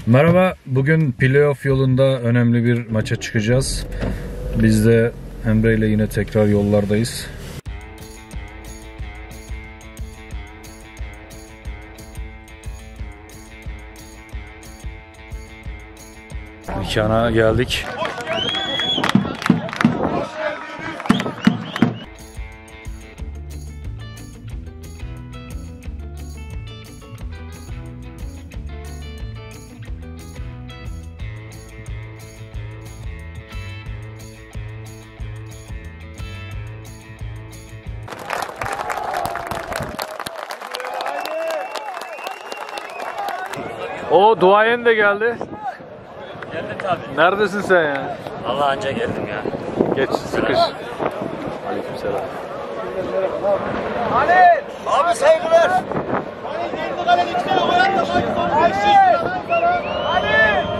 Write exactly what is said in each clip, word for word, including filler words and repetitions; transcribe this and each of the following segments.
Merhaba, bugün playoff yolunda önemli bir maça çıkacağız. Biz de Emre ile yine tekrar yollardayız. Mekana geldik. O duayen de geldi. Geldim tabii. Neredesin sen ya? Allah anca geldim ya. Geç, sıkış. Aleykümselam. Ali! Abi saygılar. Ali kendi kalenin içine oyatta başlıyor. Ali!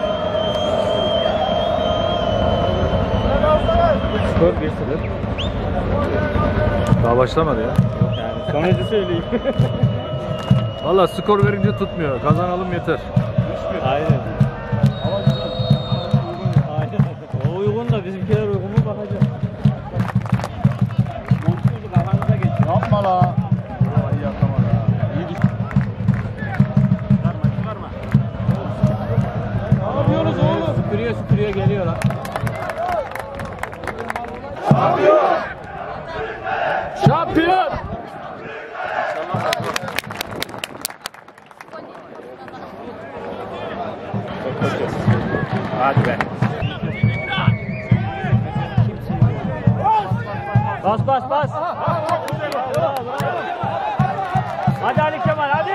Skor bir sıfır. Daha başlamadı ya. Yani sonucu söyleyeyim. Valla skor verince tutmuyor. Kazanalım yeter. Aynen. Ama güzel. Aynen. O uygun da bizimkiler uygun mu bakacağız. Mutsuzluk kafanıza geçiyor. Yapma la. İyi yapma la. İyi git. Çıkarma çıkarma. Ne yapıyoruz oğlum? Süpürüyor süpürüyor geliyor lan. Şampiyon! Şampiyon! Hadi be. Bas bas bas. Hadi Ali Kemal hadi.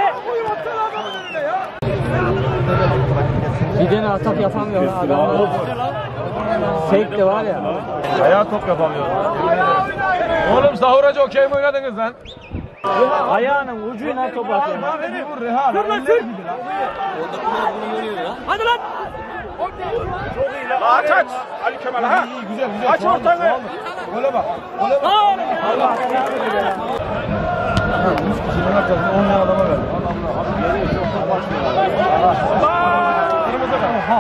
Bir tane atak yapamıyor adam. Sek de var ya. Ayağa top yapamıyor. Oğlum sahura okey mi oynadınız lan? Ayağının ucuyla top atıyor. Vur Reha. Dur lan dur. Hadi lan. Çok iyi lan. Aç aç. Ali Kemal ha. İyi güzel güzel. Aç ortanı. Gole bak. Gole bak. Allah. Şimdi arkasında on tane adama verdi. Abi geliyor çok başlıyor. Kırmızı kart.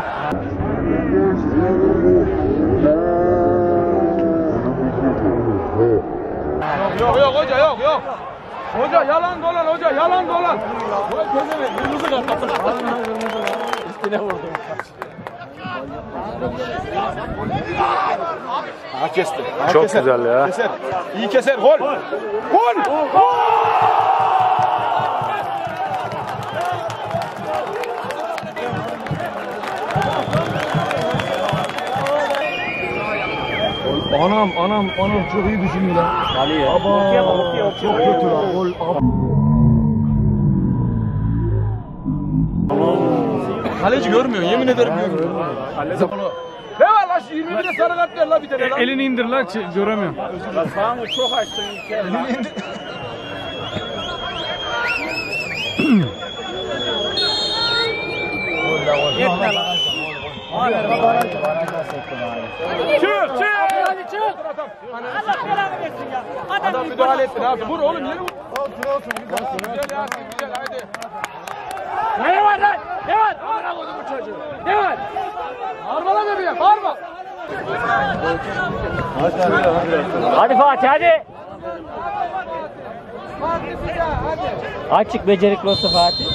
Yok yok hoca yok yok. Hoca yalan dolan hoca yalan dolan. Kırmızı kart. Üstüne vurdum. Ha kesti. Ha, Çok keser. güzel ya. Keser. İyi keser. Gol. Gol. Gol. Anam anam anam çok iyi düşündü lan. Ali ya. Aba. Çok kötü lan. Gol. Kaleci görmüyor. Yemin ederim görmüyor. Ne var lan şu yirmi birde sarı kart ver la bir tane lan. Elini indir lan, göremiyorum. Sağını çok açtın İlker. Elini indir. Yetme lan. Çık çık. Hadi çık. Allah belanı versin ya. Adam müdahale etti abi. Vur oğlum yeri vur. Otur otur. Güzel ya güzel haydi. Ne var lan? Ne var? Amına koydum bu çocuğu. Ne var? Bağırma lan bebeğe bağırma. Hadi Fatih hadi. Açık becerikli olsa Fatih.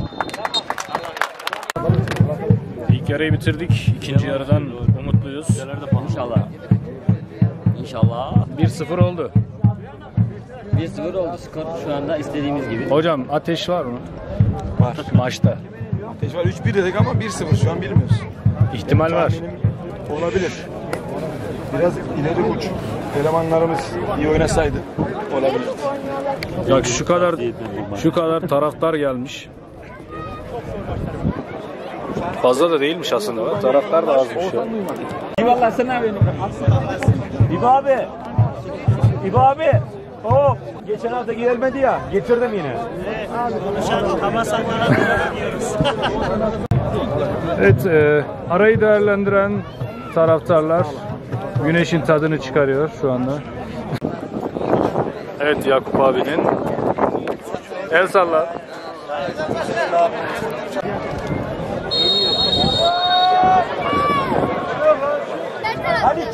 İlk yarıyı bitirdik. İkinci yarıdan umutluyuz. İnşallah. İnşallah. bir sıfır oldu. bir sıfır oldu skor şu anda istediğimiz gibi. Hocam ateş var mı? Var. Maçta. Ateş var üç bir dedik ama bir sıfır şu an bilmiyoruz. İhtimal var. Olabilir. Biraz ileri uç. Elemanlarımız iyi oynasaydı olabilir. Bak şu kadar şu kadar taraftar gelmiş. Fazla da değilmiş aslında. Taraftar da azmış ya. Eyvallah sen abi. İbo abi. İbo abi. Oh, geçen hafta gelmedi ya. Getirdim yine. Evet, e, arayı değerlendiren taraftarlar güneşin tadını çıkarıyor şu anda. Evet, Yakup abinin el salla.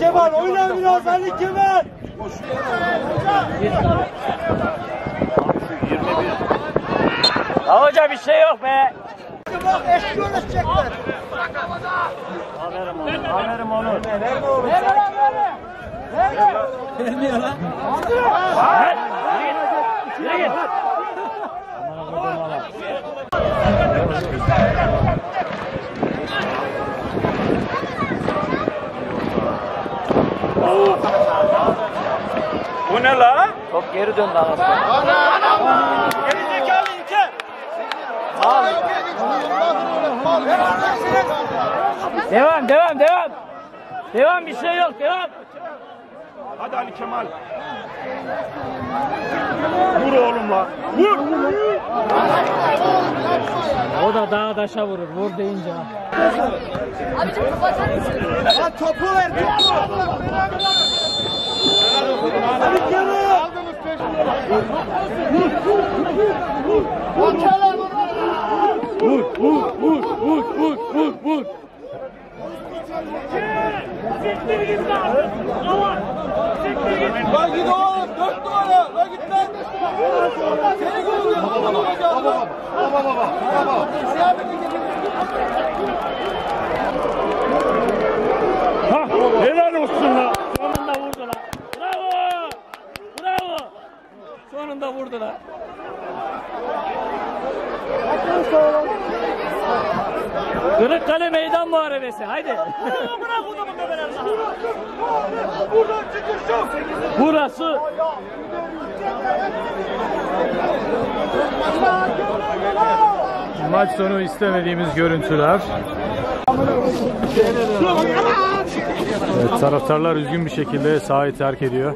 Kemal oyna biraz Ali Kemal. Ya hoca bir şey yok be. Bak eşki uğraşacaklar. Aferin oğlum. Aferin oğlum. Verme oğlum. Verme. Verme. Vermiyor lan. Yürü git. Bu ne la? Top geri döndü anasını. Geri zekalı İlker. Devam devam devam. Devam bir şey yok devam. Hadi Ali Kemal. Vur oğlum la. Vur. O da dağa taşa vurur. Vur deyince. Abicim kapatsana mısın? Lan topu ver topu. Ali Kemal. Aldınız peşine. Vur vur vur vur vur vur vur. Siktir git lan. Lan git oğlum dört numara. Lan git lan. Seni kovuyor. Baba baba. Baba baba. Baba. Ha, helal olsun la. Sonunda vurdu la. Bravo. Bravo. Sonunda vurdu la. Kırıkkale Meydan Muharebesi. Haydi. Bırak o zaman be ben buradan çıkış yok. Burası. Maç sonu istemediğimiz görüntüler. Evet, taraftarlar üzgün bir şekilde sahayı terk ediyor.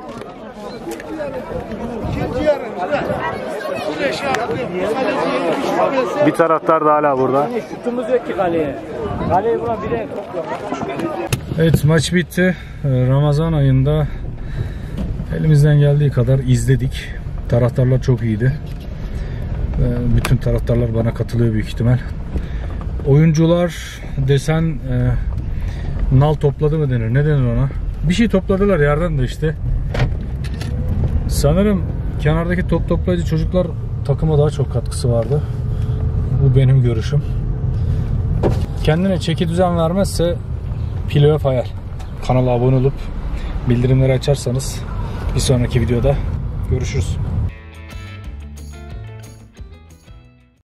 Bir taraftar da hala burada. Şutumuz yok ki kaleye. Kaleyi bulan bir de top yok. Evet, maç bitti. Ramazan ayında elimizden geldiği kadar izledik. Taraftarlar çok iyiydi. Bütün taraftarlar bana katılıyor büyük ihtimal. Oyuncular desen e, nal topladı mı denir? Ne denir ona? Bir şey topladılar yerden de işte. Sanırım kenardaki top toplayıcı çocuklar takıma daha çok katkısı vardı. Bu benim görüşüm. Kendine çeki düzen vermezse playoff hayal. Kanala abone olup bildirimleri açarsanız bir sonraki videoda görüşürüz.